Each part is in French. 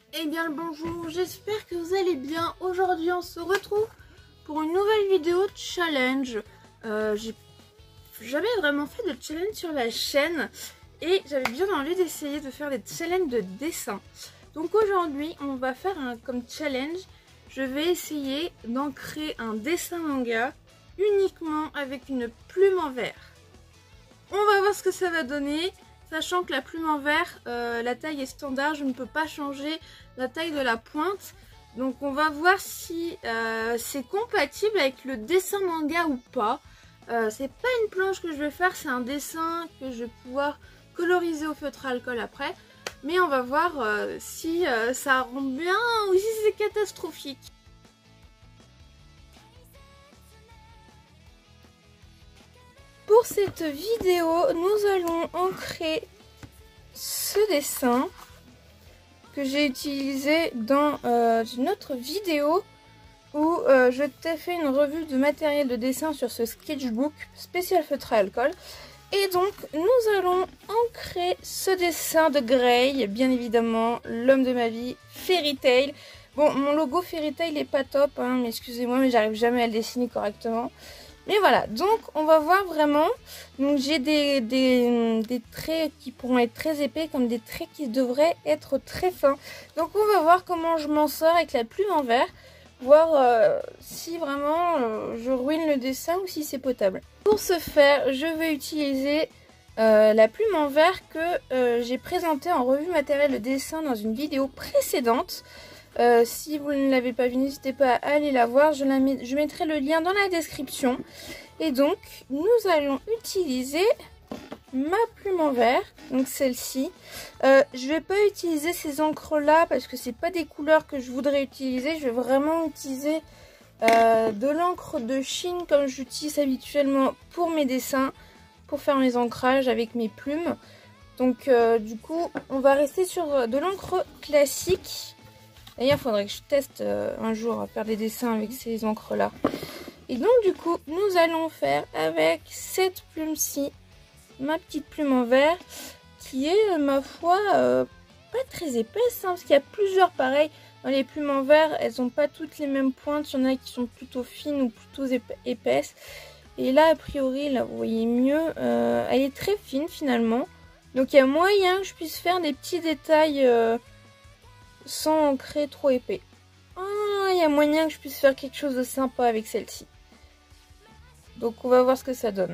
Eh bien le bonjour, j'espère que vous allez bien. Aujourd'hui on se retrouve pour une nouvelle vidéo de challenge. J'ai jamais vraiment fait de challenge sur la chaîne et j'avais bien envie d'essayer de faire des challenges de dessin. Donc aujourd'hui on va faire comme challenge, je vais essayer d'ancrer un dessin manga uniquement avec une plume en verre. On va voir ce que ça va donner. Sachant que la plume en verre, la taille est standard, je ne peux pas changer la taille de la pointe. Donc on va voir si c'est compatible avec le dessin manga ou pas. C'est pas une planche que je vais faire, c'est un dessin que je vais pouvoir coloriser au feutre à alcool après. Mais on va voir si ça rend bien ou si c'est catastrophique. Pour cette vidéo, nous allons ancrer ce dessin que j'ai utilisé dans une autre vidéo où je t'ai fait une revue de matériel de dessin sur ce sketchbook spécial feutre à alcool. Et donc nous allons ancrer ce dessin de Gray, bien évidemment, l'homme de ma vie, Fairy Tail. Bon, mon logo Fairy Tail n'est pas top, hein, mais excusez-moi, mais j'arrive jamais à le dessiner correctement. Mais voilà, donc on va voir vraiment. Donc j'ai des traits qui pourront être très épais comme des traits qui devraient être très fins. Donc on va voir comment je m'en sors avec la plume en verre. Voir si vraiment je ruine le dessin ou si c'est potable. Pour ce faire, je vais utiliser la plume en verre que j'ai présentée en revue matériel de dessin dans une vidéo précédente. Si vous ne l'avez pas vu, n'hésitez pas à aller la voir, je mettrai le lien dans la description. Et donc nous allons utiliser ma plume en verre, donc celle-ci. Je vais pas utiliser ces encres là parce que c'est pas des couleurs que je voudrais utiliser. Je vais vraiment utiliser de l'encre de Chine comme j'utilise habituellement pour mes dessins, pour faire mes ancrages avec mes plumes. Donc du coup on va rester sur de l'encre classique. D'ailleurs, il faudrait que je teste un jour à faire des dessins avec ces encres-là. Et donc, du coup, nous allons faire avec cette plume-ci, ma petite plume en verre, qui est, ma foi, pas très épaisse, hein, parce qu'il y a plusieurs pareils. Dans les plumes en verre, elles n'ont pas toutes les mêmes pointes. Il y en a qui sont plutôt fines ou plutôt épaisses. Et là, a priori, là, vous voyez mieux, elle est très fine, finalement. Donc, il y a moyen que je puisse faire des petits détails sans ancrer trop épais. Ah, il y a moyen que je puisse faire quelque chose de sympa avec celle-ci. Donc on va voir ce que ça donne.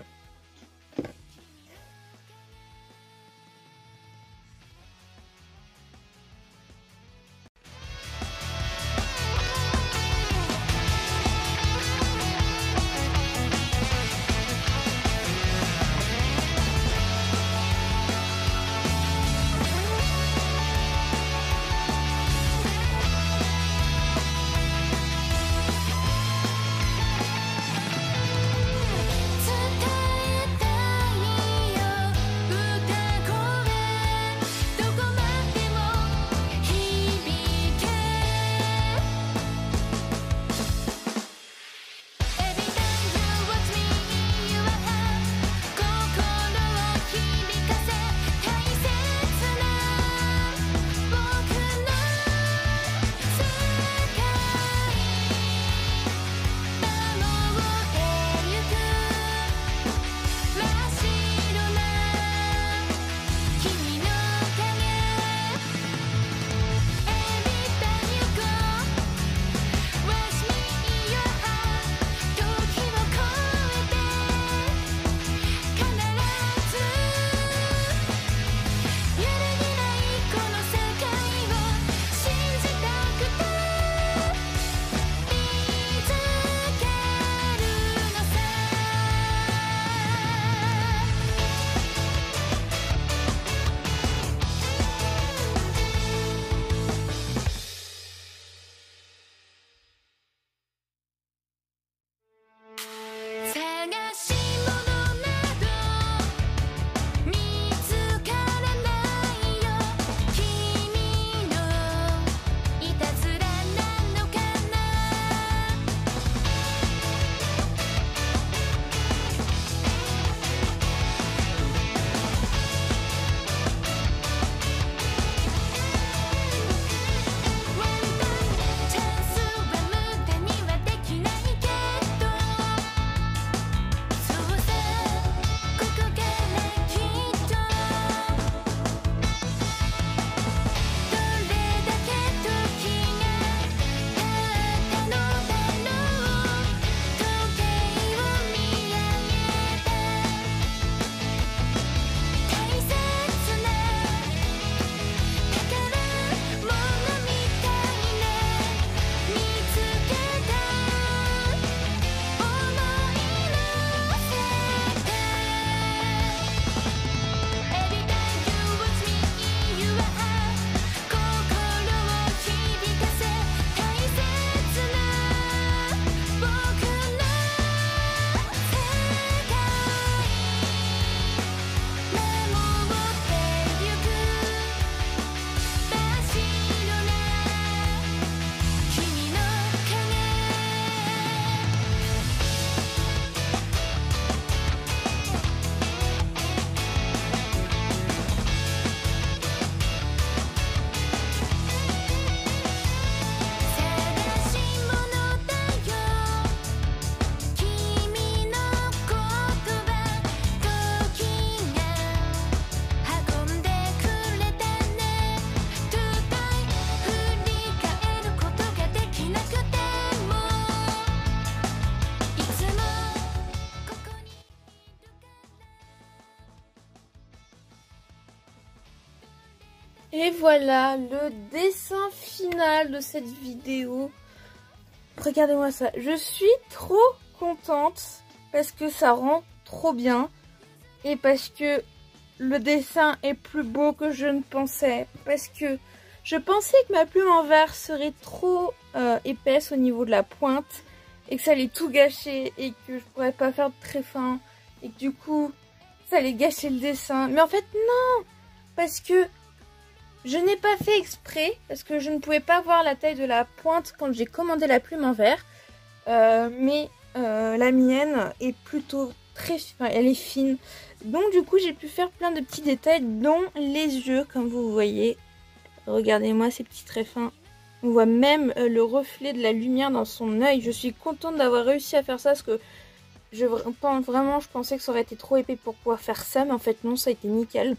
Et voilà le dessin final de cette vidéo. Regardez-moi ça. Je suis trop contente parce que ça rend trop bien. Et parce que le dessin est plus beau que je ne pensais. Parce que je pensais que ma plume en verre serait trop épaisse au niveau de la pointe. Et que ça allait tout gâcher. Et que je pourrais pas faire de très fin. Et que du coup, ça allait gâcher le dessin. Mais en fait, non! Parce que je n'ai pas fait exprès. Parce que je ne pouvais pas voir la taille de la pointe quand j'ai commandé la plume en verre. Mais la mienne est plutôt très... Enfin, elle est fine. Donc du coup, j'ai pu faire plein de petits détails, dont les yeux, comme vous voyez. Regardez-moi ces petits traits fins. On voit même le reflet de la lumière dans son œil. Je suis contente d'avoir réussi à faire ça parce que je pensais que ça aurait été trop épais pour pouvoir faire ça. Mais en fait non, ça a été nickel.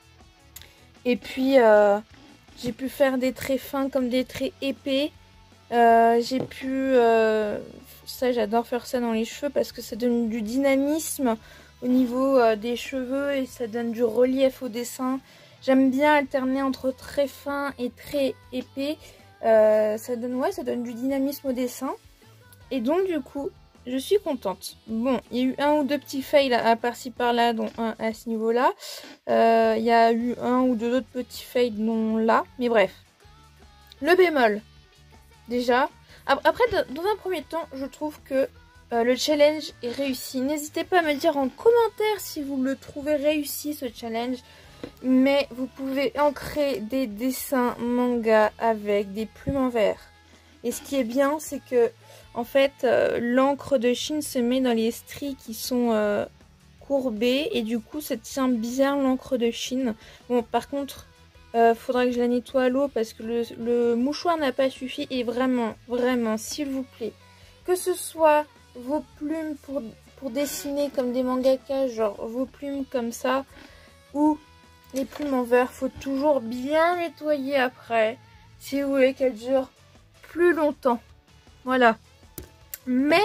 Et puis j'ai pu faire des traits fins comme des traits épais. J'ai pu... ça, j'adore faire ça dans les cheveux parce que ça donne du dynamisme au niveau des cheveux et ça donne du relief au dessin. J'aime bien alterner entre très fin et très épais. Ça donne du dynamisme au dessin. Et donc du coup, je suis contente. Bon, il y a eu un ou deux petits fails à par-ci par-là, dont un à ce niveau-là. Il y a eu un ou deux autres petits fails, dont là. Mais bref. Le bémol. Déjà. Après, dans un premier temps, je trouve que le challenge est réussi. N'hésitez pas à me dire en commentaire si vous le trouvez réussi, ce challenge. Mais vous pouvez ancrer des dessins manga avec des plumes en verre. Et ce qui est bien, c'est que en fait, l'encre de Chine se met dans les stries qui sont courbées. Et du coup, ça tient bien l'encre de Chine. Bon, par contre, faudra que je la nettoie à l'eau parce que le mouchoir n'a pas suffi. Et vraiment, vraiment, s'il vous plaît, que ce soit vos plumes pour dessiner comme des mangakas, genre vos plumes comme ça, ou les plumes en verre, faut toujours bien nettoyer après si vous voulez qu'elles durent plus longtemps. Voilà. Mais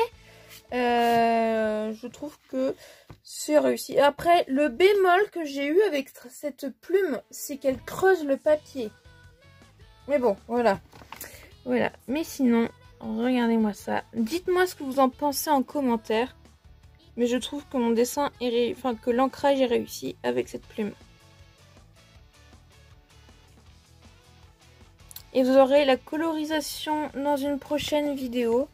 je trouve que c'est réussi. Après, le bémol que j'ai eu avec cette plume, c'est qu'elle creuse le papier. Mais bon, voilà. Voilà. Mais sinon, regardez-moi ça. Dites-moi ce que vous en pensez en commentaire. Mais je trouve que mon dessin est que l'ancrage est réussi avec cette plume. Et vous aurez la colorisation dans une prochaine vidéo.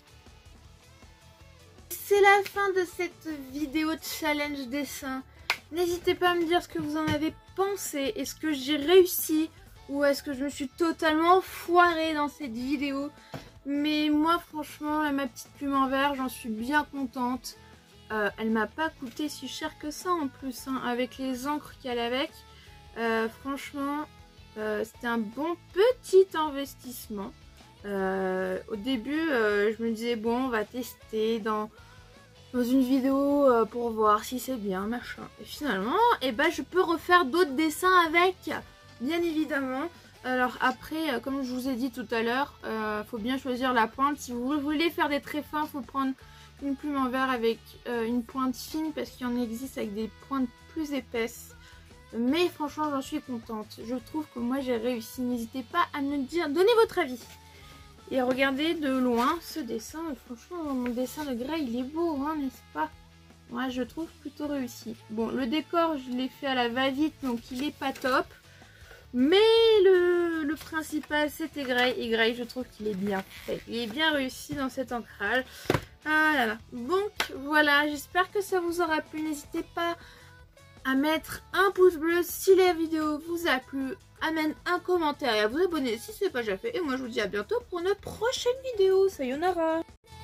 C'est la fin de cette vidéo de challenge dessin. N'hésitez pas à me dire ce que vous en avez pensé. Est-ce que j'ai réussi ou est-ce que je me suis totalement foirée dans cette vidéo? Mais moi franchement, ma petite plume en verre, j'en suis bien contente. Elle m'a pas coûté si cher que ça en plus, hein, avec les encres qu'il y a avec. Franchement... c'était un bon petit investissement. Au début, je me disais bon, on va tester dans une vidéo pour voir si c'est bien, machin. Et finalement, je peux refaire d'autres dessins avec, bien évidemment. Alors après, comme je vous ai dit tout à l'heure, faut bien choisir la pointe. Si vous voulez faire des traits fins, faut prendre une plume en verre avec une pointe fine parce qu'il y en existe avec des pointes plus épaisses. Mais franchement, j'en suis contente. Je trouve que moi, j'ai réussi. N'hésitez pas à me dire, donnez votre avis. Et regardez de loin ce dessin. Franchement, mon dessin de Grey, il est beau, hein, n'est-ce pas? Moi, je trouve plutôt réussi. Bon, le décor, je l'ai fait à la va-vite, donc il est pas top. Mais le principal, c'était Grey. Et Grey, je trouve qu'il est bien fait. Il est bien réussi dans cet ancrage. Ah là là. Donc, voilà. J'espère que ça vous aura plu. N'hésitez pas à mettre un pouce bleu si la vidéo vous a plu, à mettre un commentaire et à vous abonner si ce n'est pas déjà fait. Et moi je vous dis à bientôt pour une prochaine vidéo. Sayonara.